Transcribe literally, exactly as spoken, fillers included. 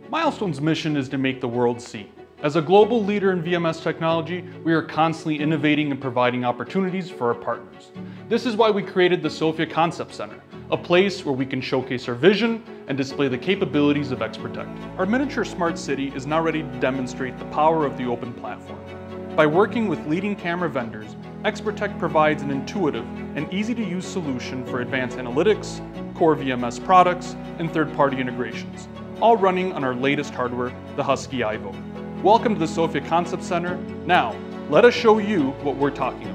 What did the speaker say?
Milestone's mission is to make the world see. As a global leader in V M S technology, we are constantly innovating and providing opportunities for our partners. This is why we created the Sofia Concept Center, a place where we can showcase our vision and display the capabilities of XProtect. Our miniature smart city is now ready to demonstrate the power of the open platform. By working with leading camera vendors, XProtect provides an intuitive and easy-to-use solution for advanced analytics, core V M S products, and third-party integrations, all running on our latest hardware, the Husky Ivo. Welcome to the Sofia Concept Center. Now, let us show you what we're talking about.